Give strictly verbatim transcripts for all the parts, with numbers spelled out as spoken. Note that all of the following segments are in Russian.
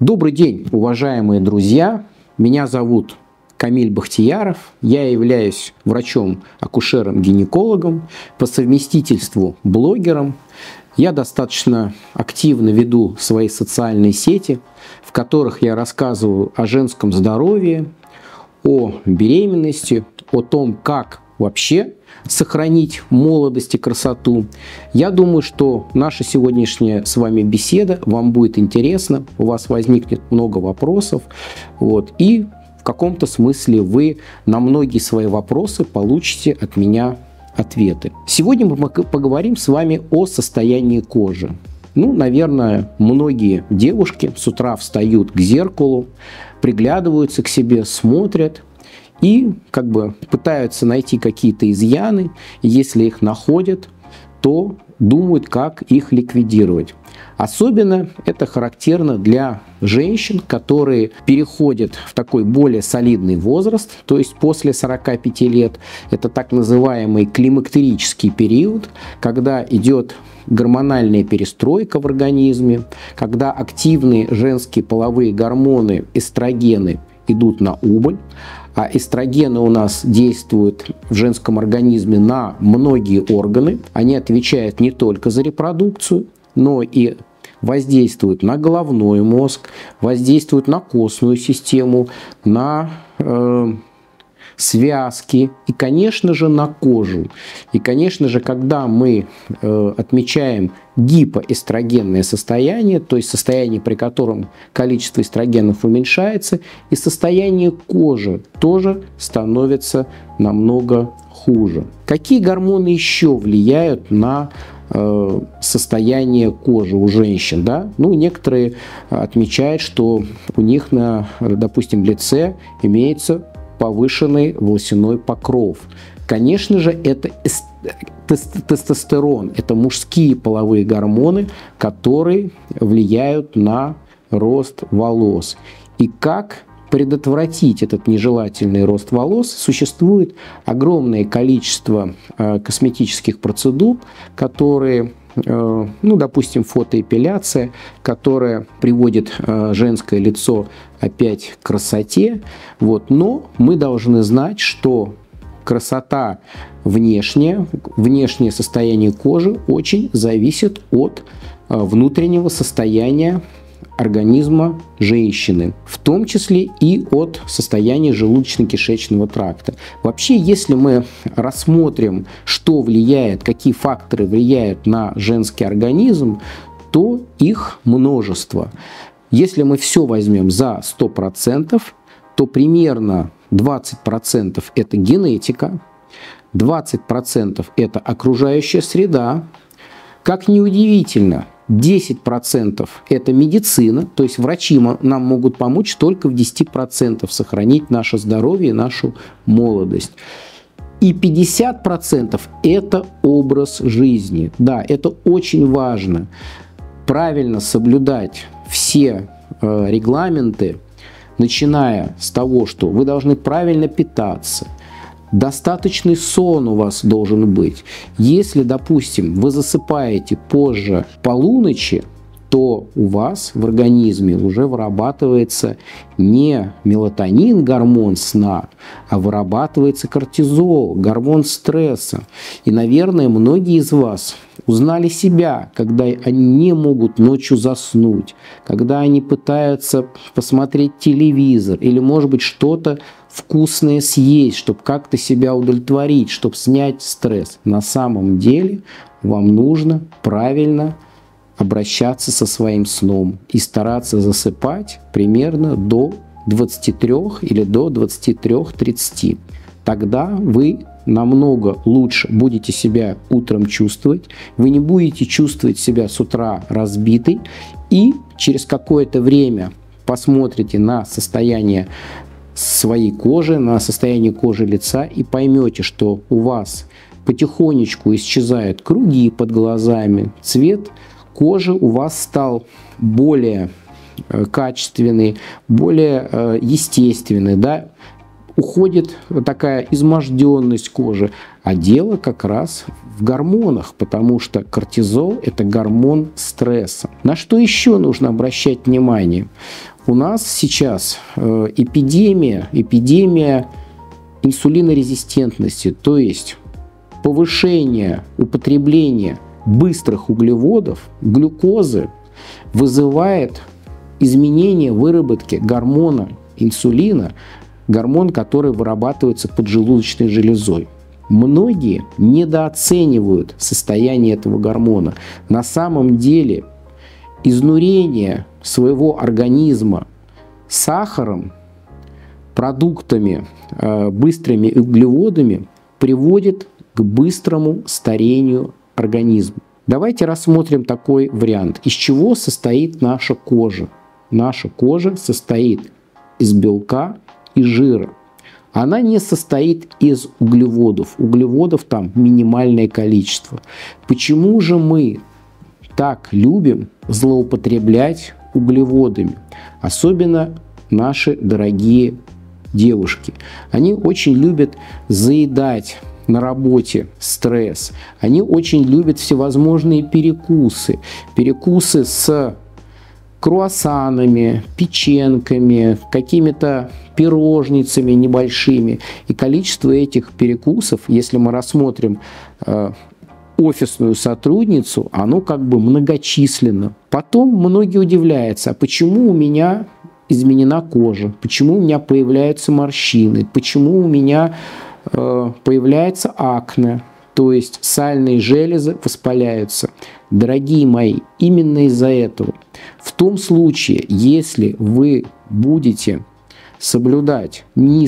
Добрый день, уважаемые друзья! Меня зовут Камиль Бахтияров. Я являюсь врачом-акушером-гинекологом, по совместительству блогером. Я достаточно активно веду свои социальные сети, в которых я рассказываю о женском здоровье, о беременности, о том, как вообще сохранить молодость и красоту. Я думаю, что наша сегодняшняя с вами беседа вам будет интересна, у вас возникнет много вопросов, вот, и в каком-то смысле вы на многие свои вопросы получите от меня ответы. Сегодня мы поговорим с вами о состоянии кожи. Ну, наверное, многие девушки с утра встают к зеркалу, приглядываются к себе, смотрят и как бы пытаются найти какие-то изъяны. И если их находят, то думают, как их ликвидировать. Особенно это характерно для женщин, которые переходят в такой более солидный возраст, то есть после сорока пяти лет. Это так называемый климактерический период, когда идет гормональная перестройка в организме, когда активные женские половые гормоны, эстрогены, идут на убыль. А эстрогены у нас действуют в женском организме на многие органы. Они отвечают не только за репродукцию, но и воздействуют на головной мозг, воздействуют на костную систему, на э, связки и, конечно же, на кожу. И, конечно же, когда мы э, отмечаем гипоэстрогенное состояние, то есть состояние, при котором количество эстрогенов уменьшается, и состояние кожи тоже становится намного хуже. Какие гормоны еще влияют на э, состояние кожи у женщин? Да? Ну, некоторые отмечают, что у них на, допустим, лице имеется повышенный волосяной покров. Конечно же, это тестостерон, это мужские половые гормоны, которые влияют на рост волос. И как предотвратить этот нежелательный рост волос? Существует огромное количество э, косметических процедур, которые, э, ну, допустим, фотоэпиляция, которая приводит э, женское лицо опять к красоте. Вот. Но мы должны знать, что красота внешняя, внешнее состояние кожи очень зависит от э, внутреннего состояния организма женщины, в том числе и от состояния желудочно-кишечного тракта. Вообще, если мы рассмотрим, что влияет, какие факторы влияют на женский организм, то их множество. Если мы все возьмем за сто процентов, то примерно двадцать процентов это генетика, двадцать процентов это окружающая среда. Как ни удивительно, десять процентов это медицина, то есть врачи нам могут помочь только в десяти процентах сохранить наше здоровье и нашу молодость. И пятьдесят процентов это образ жизни. Да, это очень важно. Правильно соблюдать все э, регламенты, начиная с того, что вы должны правильно питаться, достаточный сон у вас должен быть. Если, допустим, вы засыпаете позже полуночи, то у вас в организме уже вырабатывается не мелатонин, гормон сна, а вырабатывается кортизол, гормон стресса. И, наверное, многие из вас узнали себя, когда они не могут ночью заснуть, когда они пытаются посмотреть телевизор или, может быть, что-то вкусное съесть, чтобы как-то себя удовлетворить, чтобы снять стресс. На самом деле вам нужно правильно обращаться со своим сном и стараться засыпать примерно до двадцати трёх или до двадцати трёх тридцати. Тогда вы намного лучше будете себя утром чувствовать, вы не будете чувствовать себя с утра разбитой, и через какое-то время посмотрите на состояние своей кожи, на состояние кожи лица и поймете, что у вас потихонечку исчезают круги под глазами, цвет кожи у вас стал более качественный, более естественный, да? уходит такая изможденность кожи. А дело как раз в гормонах, потому что кортизол – это гормон стресса. На что еще нужно обращать внимание? У нас сейчас эпидемия, эпидемия инсулинорезистентности, то есть повышение употребления быстрых углеводов, глюкозы, вызывает изменение выработки гормона инсулина, гормон, который вырабатывается поджелудочной железой. Многие недооценивают состояние этого гормона. На самом деле изнурение своего организма сахаром, продуктами, быстрыми углеводами приводит к быстрому старению организма. Давайте рассмотрим такой вариант. Из чего состоит наша кожа? Наша кожа состоит из белка и жира. Она не состоит из углеводов. Углеводов там минимальное количество. Почему же мы так любим злоупотреблять углеводами? Особенно наши дорогие девушки. Они очень любят заедать на работе стресс. Они очень любят всевозможные перекусы. Перекусы с круассанами, печенками, какими-то пирожницами небольшими. И количество этих перекусов, если мы рассмотрим э, офисную сотрудницу, оно как бы многочисленно. Потом многие удивляются, а почему у меня изменена кожа, почему у меня появляются морщины, почему у меня э, появляется акне, то есть сальные железы воспаляются. Дорогие мои, именно из-за этого. В том случае, если вы будете соблюдать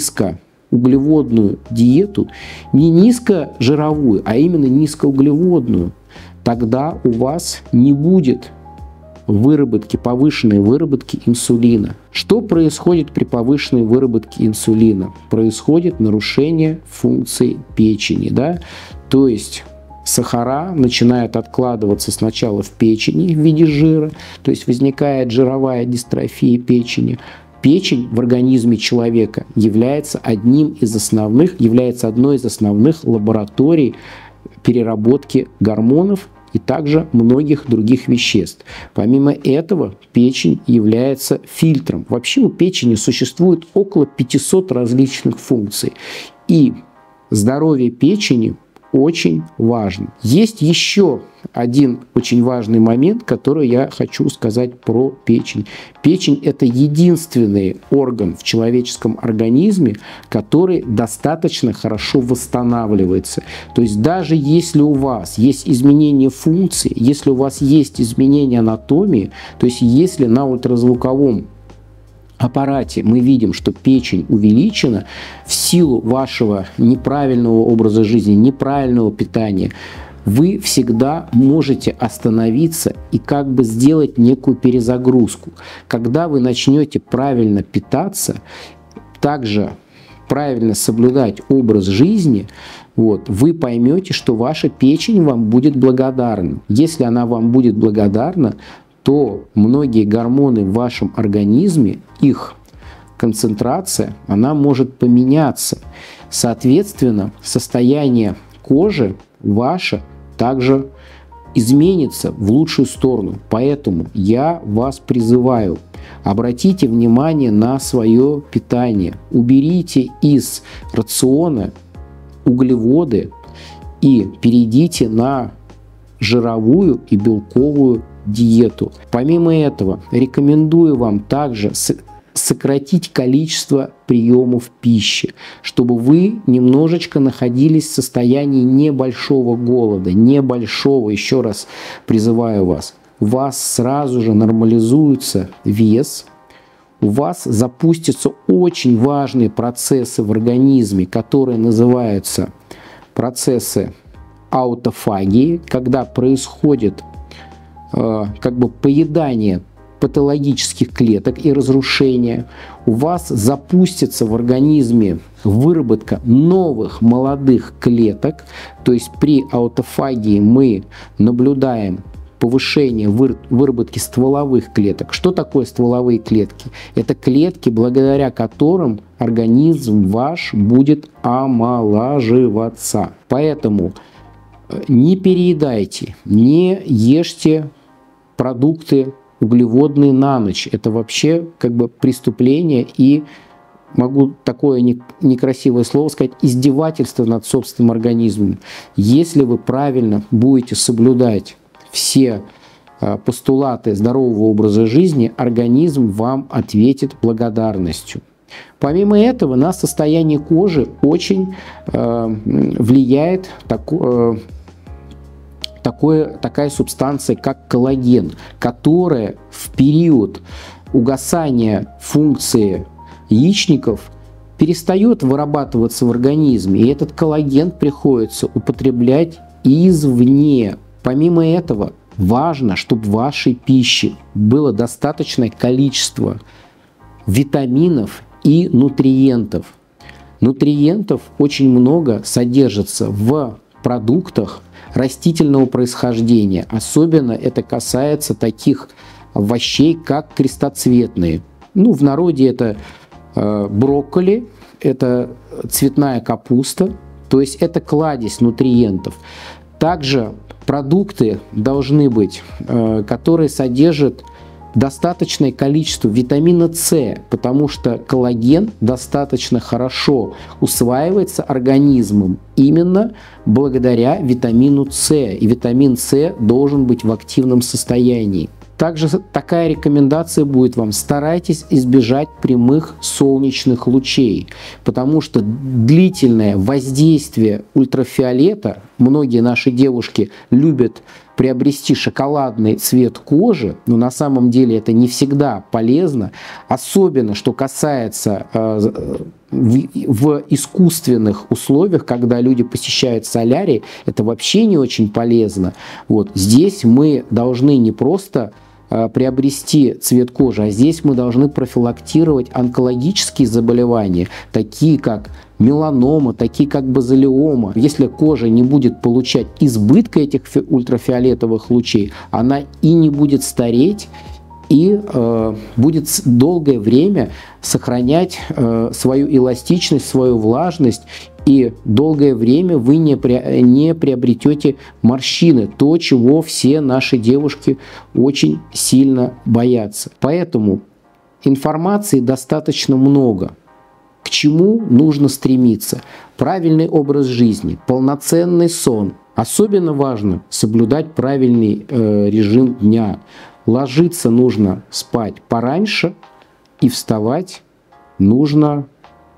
низкоуглеводную диету, не низкожировую, а именно низкоуглеводную, тогда у вас не будет выработки, повышенной выработки инсулина. Что происходит при повышенной выработке инсулина? Происходит нарушение функции печени, да? То есть сахара начинают откладываться сначала в печени в виде жира, то есть возникает жировая дистрофия печени. Печень в организме человека является одним из основных, является одной из основных лабораторий переработки гормонов и также многих других веществ. Помимо этого, печень является фильтром. Вообще у печени существует около пятисот различных функций. И здоровье печени очень важно. Есть еще один очень важный момент, который я хочу сказать про печень. Печень – это единственный орган в человеческом организме, который достаточно хорошо восстанавливается. То есть даже если у вас есть изменение функции, если у вас есть изменение анатомии, то есть если на ультразвуковом аппарате мы видим, что печень увеличена в силу вашего неправильного образа жизни, неправильного питания, вы всегда можете остановиться и как бы сделать некую перезагрузку. Когда вы начнете правильно питаться, также правильно соблюдать образ жизни, вот, вы поймете, что ваша печень вам будет благодарна. Если она вам будет благодарна, то многие гормоны в вашем организме, их концентрация, она может поменяться. Соответственно, состояние кожи ваше также изменится в лучшую сторону. Поэтому я вас призываю, обратите внимание на свое питание. Уберите из рациона углеводы и перейдите на жировую и белковую диету. Помимо этого, рекомендую вам также сократить количество приемов пищи, чтобы вы немножечко находились в состоянии небольшого голода, небольшого, еще раз призываю вас, у вас сразу же нормализуется вес, у вас запустятся очень важные процессы в организме, которые называются процессы аутофагии, когда происходит э, как бы поедание патологических клеток и разрушение, у вас запустится в организме выработка новых молодых клеток, то есть при аутофагии мы наблюдаем повышение выработки стволовых клеток. Что такое стволовые клетки? Это клетки, благодаря которым организм ваш будет омолаживаться. Поэтому не переедайте, не ешьте продукты углеводные на ночь. Это вообще как бы преступление и, могу такое некрасивое слово сказать, издевательство над собственным организмом. Если вы правильно будете соблюдать все постулаты здорового образа жизни, организм вам ответит благодарностью. Помимо этого, на состояние кожи очень э, влияет тако, э, такое, такая субстанция, как коллаген, которая в период угасания функции яичников перестает вырабатываться в организме, и этот коллаген приходится употреблять извне. Помимо этого, важно, чтобы в вашей пище было достаточное количество витаминов и нутриентов. Нутриентов очень много содержится в продуктах растительного происхождения. Особенно это касается таких овощей, как крестоцветные. Ну, в народе это э, брокколи, это цветная капуста, то есть это кладезь нутриентов. Также продукты должны быть, э, которые содержат достаточное количество витамина С, потому что коллаген достаточно хорошо усваивается организмом именно благодаря витамину С. И витамин С должен быть в активном состоянии. Также такая рекомендация будет вам: старайтесь избежать прямых солнечных лучей, потому что длительное воздействие ультрафиолета, многие наши девушки любят приобрести шоколадный цвет кожи, но на самом деле это не всегда полезно, особенно что касается э, в, в искусственных условиях, когда люди посещают солярий, это вообще не очень полезно. Вот здесь мы должны не просто приобрести цвет кожи, а здесь мы должны профилактировать онкологические заболевания, такие как меланома, такие как базалиома. Если кожа не будет получать избытка этих ультрафиолетовых лучей, она и не будет стареть, и э, будет долгое время сохранять э, свою эластичность, свою влажность, и долгое время вы не, при, не приобретете морщины, то, чего все наши девушки очень сильно боятся. Поэтому информации достаточно много. К чему нужно стремиться? Правильный образ жизни, полноценный сон. Особенно важно соблюдать правильный э, режим дня. Ложиться нужно спать пораньше и вставать нужно.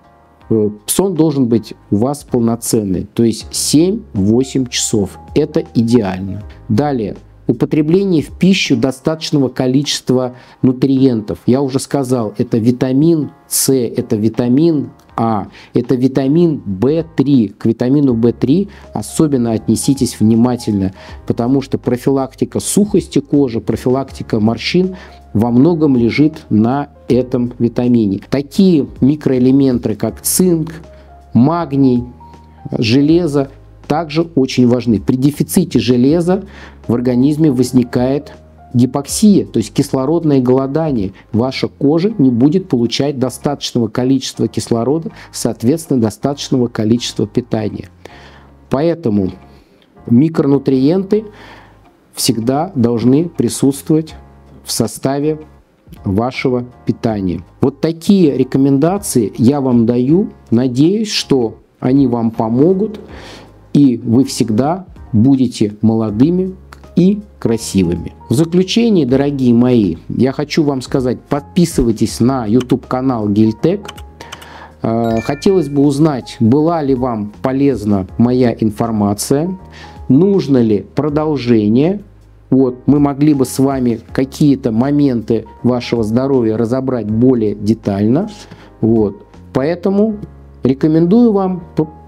Сон должен быть у вас полноценный, то есть семь-восемь часов. Это идеально. Далее. Употребление в пищу достаточного количества нутриентов. Я уже сказал, это витамин С, это витамин А, это витамин В три. К витамину В три особенно отнеситесь внимательно, потому что профилактика сухости кожи, профилактика морщин во многом лежит на этом витамине. Такие микроэлементы, как цинк, магний, железо, также очень важны. При дефиците железа в организме возникает гипоксия, то есть кислородное голодание. Ваша кожа не будет получать достаточного количества кислорода, соответственно, достаточного количества питания. Поэтому микронутриенты всегда должны присутствовать в составе вашего питания. Вот такие рекомендации я вам даю. Надеюсь, что они вам помогут, и вы всегда будете молодыми и красивыми. В заключение, дорогие мои, я хочу вам сказать: подписывайтесь на YouTube-канал Гельтек. Хотелось бы узнать, была ли вам полезна моя информация, нужно ли продолжение. Вот, мы могли бы с вами какие-то моменты вашего здоровья разобрать более детально. Вот. Поэтому рекомендую вам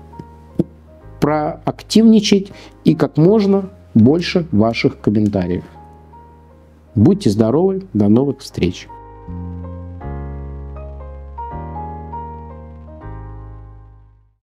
проактивничать и как можно больше ваших комментариев. Будьте здоровы, до новых встреч!